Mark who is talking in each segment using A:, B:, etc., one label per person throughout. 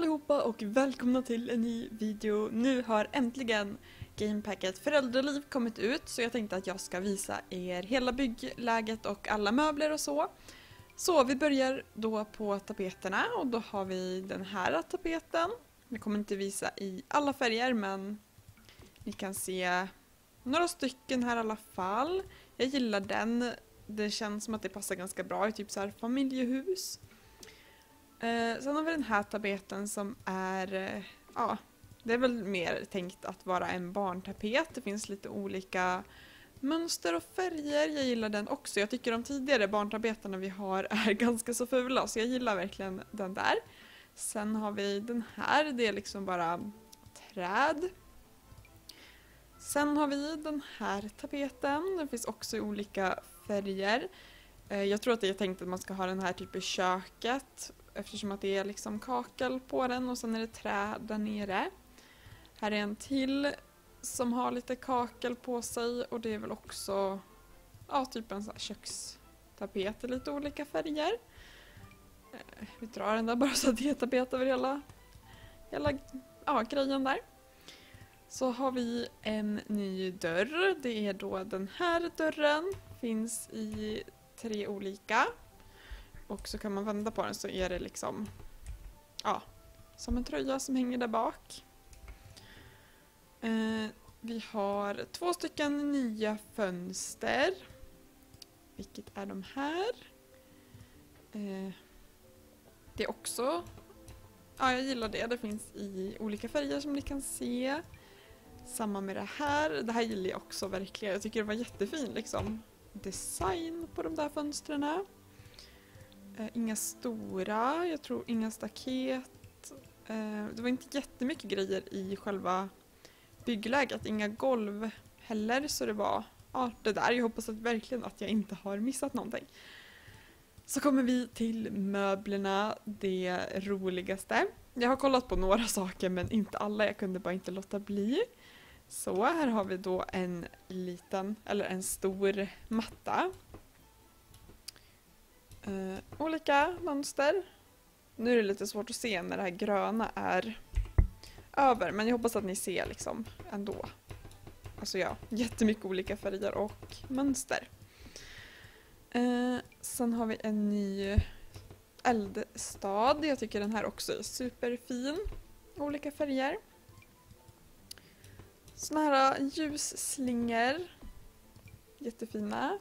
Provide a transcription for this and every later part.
A: allihopa och välkomna till en ny video. Nu har äntligen gamepacket Föräldraliv kommit ut, så jag tänkte att jag ska visa er hela byggläget och alla möbler och så. Så vi börjar då på tapeterna och då har vi den här tapeten. Jag kommer inte visa i alla färger, men ni kan se några stycken här i alla fall. Jag gillar den. Det känns som att det passar ganska bra i typ så här familjehus. Sen har vi den här tapeten som är, ja, det är väl mer tänkt att vara en barntapet. Det finns lite olika mönster och färger. Jag gillar den också. Jag tycker de tidigare barntapeterna vi har är ganska så fula, så jag gillar verkligen den där. Sen har vi den här, det är liksom bara träd. Sen har vi den här tapeten. Den finns också i olika färger. Jag tror att det är tänkt att man ska ha den här typ i köket, eftersom att det är liksom kakel på den och sen är det trä där nere. Här är en till som har lite kakel på sig och det är väl också, ja, typ en sån här kökstapet i lite olika färger. Vi drar den där bara så att det är tapet över hela grejen där. Så har vi en ny dörr. Det är då den här dörren. Finns i 3 olika. Och så kan man vända på den så är det liksom, ja, som en tröja som hänger där bak. Vi har 2 stycken nya fönster. Vilket är de här. Det är också, ja, jag gillar det. Det finns i olika färger som ni kan se. Samma med det här. Det här gillar jag också verkligen. Jag tycker det var jättefin liksom design på de där fönstren. Inga stora, jag tror inga staket. Det var inte jättemycket grejer i själva byggläget. Inga golv heller, så det var, ja, det där. Jag hoppas verkligen att jag inte har missat någonting. Så kommer vi till möblerna, det roligaste. Jag har kollat på några saker men inte alla, jag kunde bara inte låta bli. Så här har vi då en liten, eller en stor matta. Olika mönster. Nu är det lite svårt att se när det här gröna är över, men jag hoppas att ni ser liksom ändå. Alltså ja, jättemycket olika färger och mönster. Sen har vi en ny eldstad. Jag tycker den här också är superfin. Olika färger. Såna här ljusslingor. Jättefina.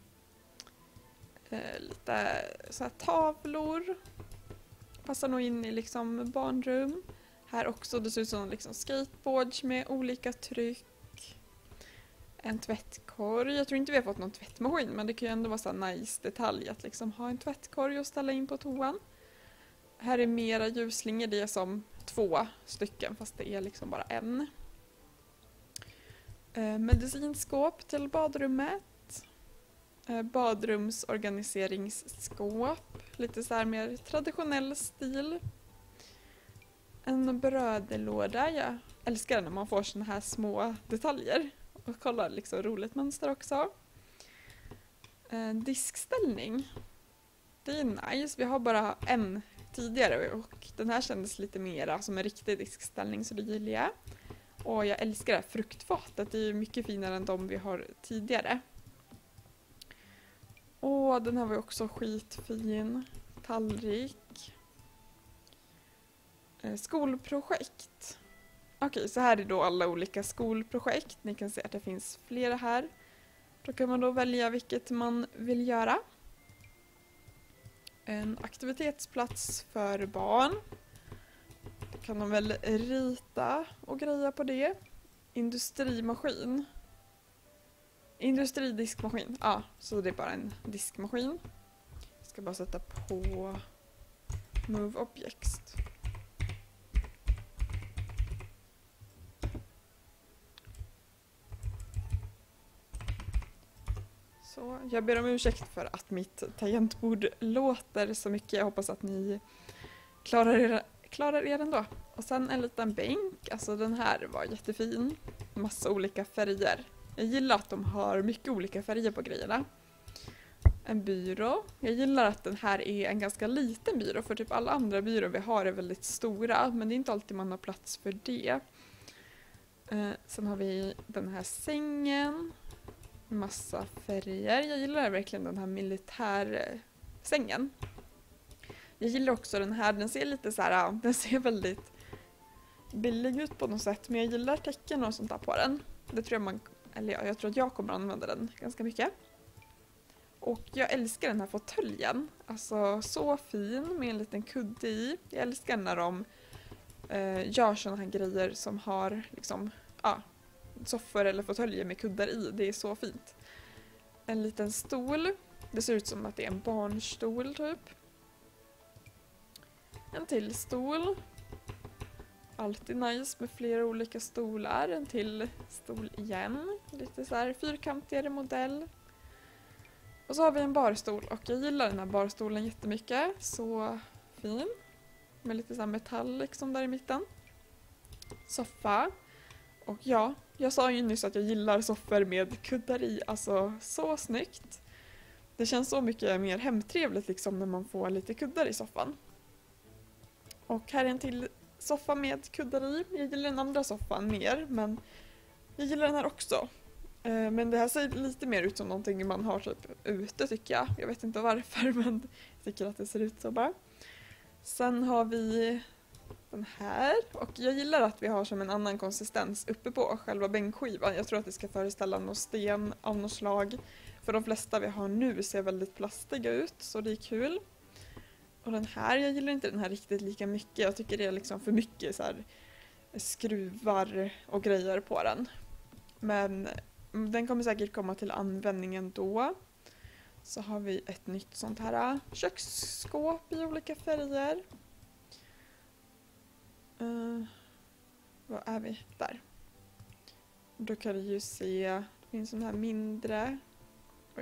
A: Lite så här tavlor. Passar nog in i liksom barnrum. Här också, det ser ut som liksom skateboards med olika tryck. En tvättkorg. Jag tror inte vi har fått någon tvättmaskin, men det kan ju ändå vara så här nice detalj att liksom ha en tvättkorg och ställa in på toan. Här är mera ljusslingor, det är som 2 stycken fast det är liksom bara en. Medicinskåp till badrummet. Badrumsorganiseringsskåp. Lite så här mer traditionell stil. En brödlåda. Jag älskar när man får såna här små detaljer. Och kollar liksom roligt mönster också. Diskställning. Det är nice. Vi har bara en tidigare och den här kändes lite mera som en riktig diskställning, så det gillar jag. Och jag älskar det här fruktfatet. Det är mycket finare än de vi har tidigare. Och den här var också skitfin. Tallrik. Skolprojekt. Okej, så här är då alla olika skolprojekt. Ni kan se att det finns flera här. Då kan man då välja vilket man vill göra. En aktivitetsplats för barn. Då kan man väl rita och greja på det. Industrimaskin. Industridiskmaskin. Ja, så det är bara en diskmaskin. Jag ska bara sätta på Move Objects. Så jag ber om ursäkt för att mitt tangentbord låter så mycket. Jag hoppas att ni klarar er ändå. Och sen en liten bänk. Alltså den här var jättefin. Massa olika färger. Jag gillar att de har mycket olika färger på grejerna. en byrå. Jag gillar att den här är en ganska liten byrå, för typ alla andra byråer vi har är väldigt stora, men det är inte alltid man har plats för det. Sen har vi den här sängen, massa färger. Jag gillar verkligen den här militärsängen. Jag gillar också den här, den ser lite så här, den ser väldigt billig ut på något sätt, men jag gillar tecken och sånt där på den. Det tror jag tror att jag kommer använda den ganska mycket. Och jag älskar den här fåtöljen. Alltså så fin med en liten kudde i. Jag älskar när de gör såna här grejer som har liksom, soffor eller fåtöljer med kuddar i. Det är så fint. En liten stol. Det ser ut som att det är en barnstol typ. En till stol. Alltid nice med flera olika stolar. En till stol igen. Lite så här fyrkantigare modell. Och så har vi en barstol, och jag gillar den här barstolen jättemycket. Så fin. Med lite så här metall liksom där i mitten. Soffa. Och ja, jag sa ju nyss att jag gillar soffor med kuddar i. Alltså så snyggt. Det känns så mycket mer hemtrevligt liksom när man får lite kuddar i soffan. Och här är en till soffa med kuddar i. Jag gillar den andra soffan mer, men jag gillar den här också. Men det här ser lite mer ut som någonting man har typ ute tycker jag. Jag vet inte varför, men jag tycker att det ser ut så bara. Sen har vi den här. Och jag gillar att vi har som en annan konsistens uppe på själva bänkskivan. Jag tror att det ska föreställa någon sten av något slag. För de flesta vi har nu ser väldigt plastiga ut, så det är kul. Och den här, jag gillar inte den här riktigt lika mycket. Jag tycker det är liksom för mycket så här skruvar och grejer på den. Men den kommer säkert komma till användningen då. Så har vi ett nytt sånt här köksskåp i olika färger. Vad är vi? Där. Då kan du ju se, det finns sån här mindre. Oj.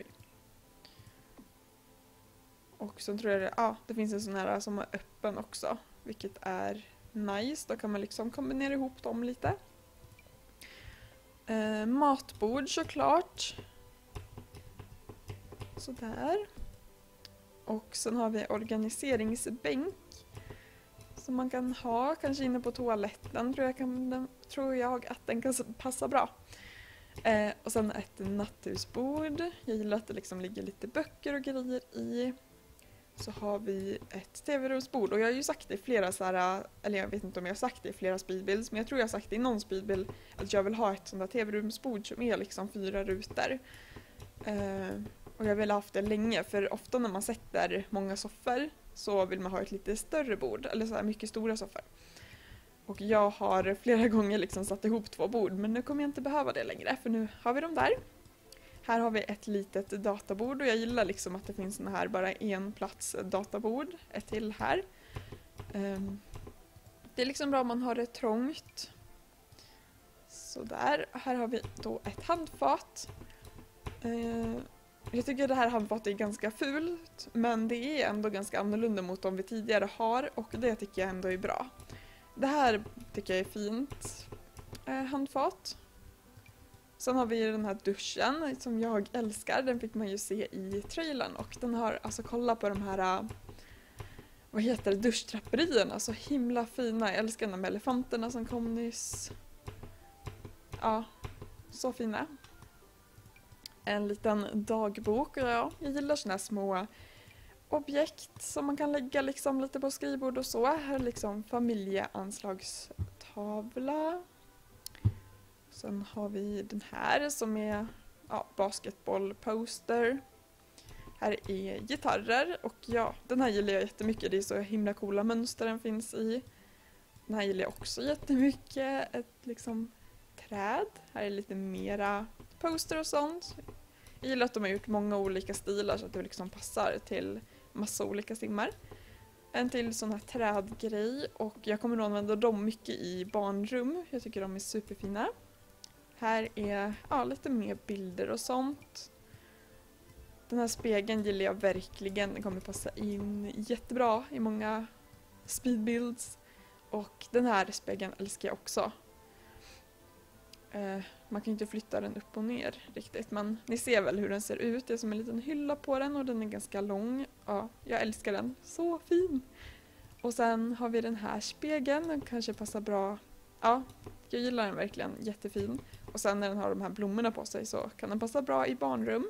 A: Och så tror jag det finns en sån här som är öppen också. Vilket är nice. Då kan man liksom kombinera ihop dem lite. Matbord såklart. Sådär. Och sen har vi organiseringsbänk. Som man kan ha kanske inne på toaletten. Tror jag att den kan passa bra. Och sen ett natthusbord. Jag gillar att det liksom ligger lite böcker och grejer i. Så har vi ett tv-rumsbord. Och jag har ju sagt det i flera så här, eller jag vet inte om jag har sagt det i flera speedbuilds, men jag tror jag har sagt det i någon speedbuild att jag vill ha ett sånt där tv-rumsbord som är liksom 4 rutor. Och jag vill ha haft det länge, för ofta när man sätter många soffor så vill man ha ett lite större bord, eller så här mycket stora soffor. Och jag har flera gånger liksom satt ihop 2 bord, men nu kommer jag inte behöva det längre, för nu har vi dem där. Här har vi ett litet databord, och jag gillar liksom att det finns såna här bara en plats databord. Ett till här. Det är liksom bra om man har det trångt. Så där. Här har vi då ett handfat. Jag tycker det här handfatet är ganska fult, men det är ändå ganska annorlunda mot de vi tidigare har, och det tycker jag ändå är bra. Det här tycker jag är fint handfat. Sen har vi den här duschen som jag älskar. Den fick man ju se i trailern, och den har, alltså kolla på de här, vad heter det, duschdraperierna, så himla fina. Jag älskar de elefanterna som kom nyss. Ja, så fina. En liten dagbok, och ja, jag gillar såna här små objekt som man kan lägga liksom lite på skrivbord och så. Här är liksom familjeanslagstavla. Sen har vi den här som är basketbollposter. Här är gitarrer, och ja, den här gillar jag jättemycket. Det är så himla coola mönster den finns i. Den här gillar jag också jättemycket. Ett liksom träd. Här är lite mera poster och sånt. Jag gillar att de har gjort många olika stilar så att det liksom passar till massa olika simmar. En till sån här trädgrej, och jag kommer att använda dem mycket i barnrum. Jag tycker de är superfina. Här är lite mer bilder och sånt. Den här spegeln gillar jag verkligen. Den kommer passa in jättebra i många speedbuilds. Och den här spegeln älskar jag också. Man kan inte flytta den upp och ner riktigt, men ni ser väl hur den ser ut. Det är som en liten hylla på den och den är ganska lång. Ja, jag älskar den. Så fin! Och sen har vi den här spegeln, den kanske passar bra. Ja, jag gillar den verkligen, jättefin. Och sen när den har de här blommorna på sig så kan den passa bra i barnrum.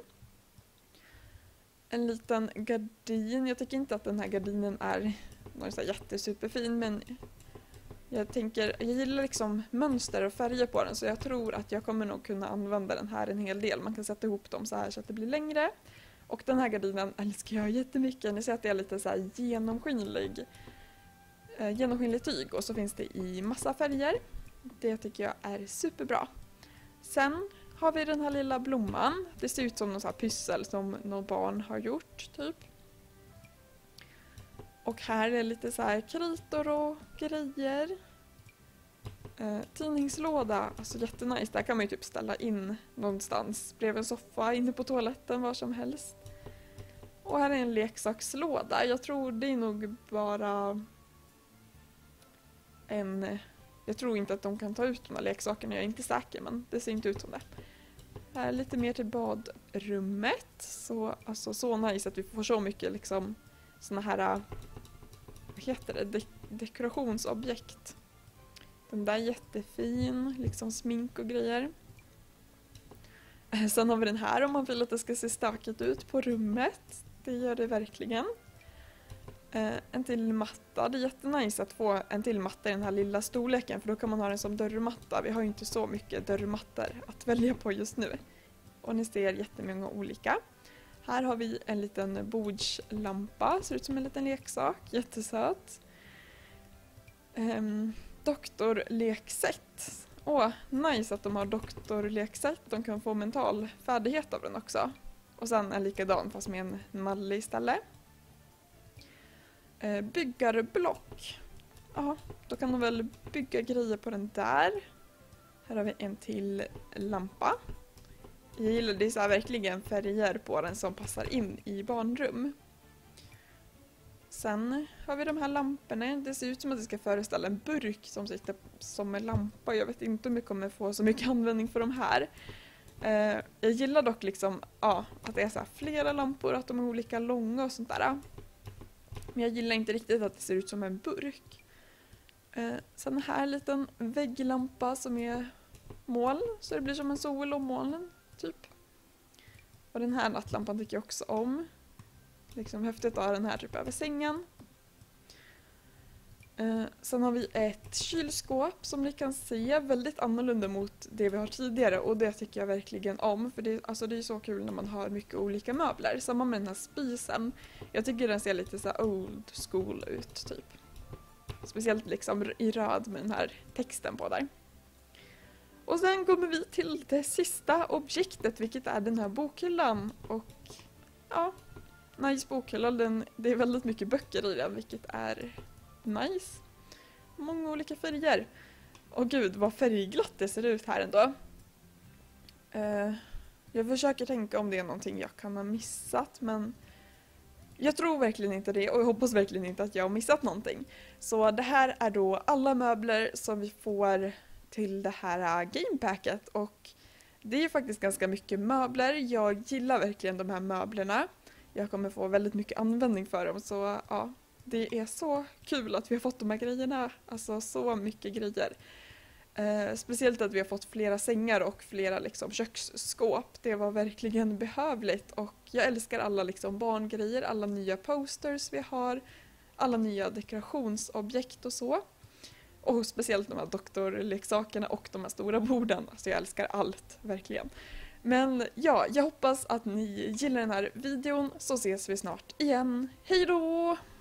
A: En liten gardin, jag tycker inte att den här gardinen är någon så här jättesuperfin, men jag gillar liksom mönster och färger på den, så jag tror att jag kommer nog kunna använda den här en hel del. Man kan sätta ihop dem så här så att det blir längre. Och den här gardinen älskar jag jättemycket. Ni ser att det är lite så här genomskinlig tyg och så finns det i massa färger. Det tycker jag är superbra. Sen har vi den här lilla blomman. Det ser ut som någon så här pyssel som någon barn har gjort typ. Och här är lite så här kritor och grejer. Tidningslåda, alltså jättenice. Där kan man ju typ ställa in någonstans bredvid en soffa, inne på toaletten, var som helst. Och här är en leksakslåda. Jag tror det är nog bara jag tror inte att de kan ta ut de här leksakerna, jag är inte säker, men det ser inte ut som det. Här är lite mer till badrummet. Så nice att vi får så mycket liksom såna här, vad heter det, dekorationsobjekt. Den där är jättefin, liksom smink och grejer. Sen har vi den här om man vill att det ska se stökigt ut på rummet. Det gör det verkligen. En till matta. Det är jättenice att få en till matta i den här lilla storleken, för då kan man ha den som dörrmatta. Vi har ju inte så mycket dörrmattor att välja på just nu. Och ni ser jättemånga olika. Här har vi en liten bordslampa, ser ut som en liten leksak, jättesöt. Doktorlekset. Nice att de har doktorlekset. De kan få mental färdighet av den också. Och sen en likadan fast med en nalle istället. Byggarblock. Ja, då kan de väl bygga grejer på den där. Här har vi en till lampa. Jag gillar det, så här verkligen färger på den som passar in i barnrum. Sen har vi de här lamporna. Det ser ut som att det ska föreställa en burk som sitter som en lampa. Jag vet inte om vi kommer få så mycket användning för de här. Jag gillar dock liksom, att det är så här flera lampor, att de är olika långa och sånt där. Men jag gillar inte riktigt att det ser ut som en burk. Sen här en liten vägglampa som är moln. Så det blir som en sol och molnen typ. Och den här nattlampan tycker jag också om. Liksom häftigt att ha den här typ över sängen. Sen har vi ett kylskåp som ni kan se väldigt annorlunda mot det vi har tidigare, och det tycker jag verkligen om, för det är så kul när man har mycket olika möbler. Samma med den här spisen. Jag tycker den ser lite så här old school ut typ. Speciellt liksom i röd med den här texten på där. Och sen kommer vi till det sista objektet, vilket är den här bokhyllan. Och ja, nice bokhylla. Det är väldigt mycket böcker i den, vilket är nice. Många olika färger. Och gud, vad färgglatt det ser ut här ändå. Jag försöker tänka om det är någonting jag kan ha missat, men jag tror verkligen inte det, och jag hoppas verkligen inte att jag har missat någonting. Så det här är då alla möbler som vi får till det här gamepacket, och det är faktiskt ganska mycket möbler. Jag gillar verkligen de här möblerna. Jag kommer få väldigt mycket användning för dem, så ja, det är så kul att vi har fått de här grejerna. Alltså så mycket grejer. Speciellt att vi har fått flera sängar och flera liksom köksskåp. Det var verkligen behövligt, och jag älskar alla liksom barngrejer, alla nya posters vi har, alla nya dekorationsobjekt och så. Och speciellt de här doktorleksakerna och de här stora borden. Alltså jag älskar allt, verkligen. Men ja, jag hoppas att ni gillar den här videon, så ses vi snart igen. Hej då!